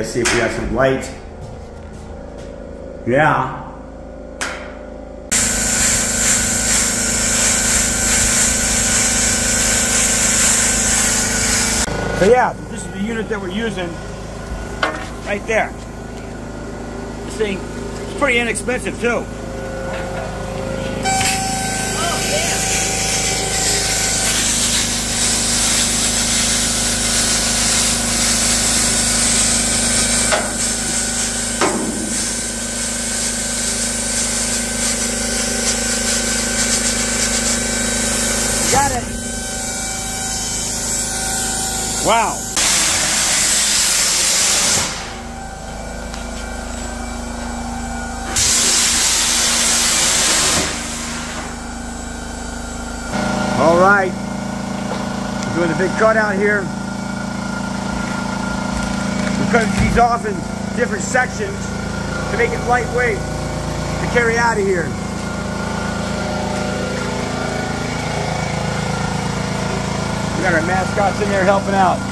let's see if we have some light. Yeah. So yeah, this is the unit that we're using right there. This thing is pretty inexpensive too. Got it. Wow. All right. We're doing a big cutout here. We're cutting these off in different sections to make it lightweight to carry out of here. We got our mascots in there helping out.